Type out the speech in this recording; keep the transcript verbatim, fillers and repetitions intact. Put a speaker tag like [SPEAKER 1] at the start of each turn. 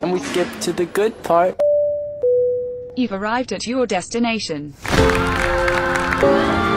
[SPEAKER 1] and we skip to the good part.
[SPEAKER 2] You've arrived at your destination.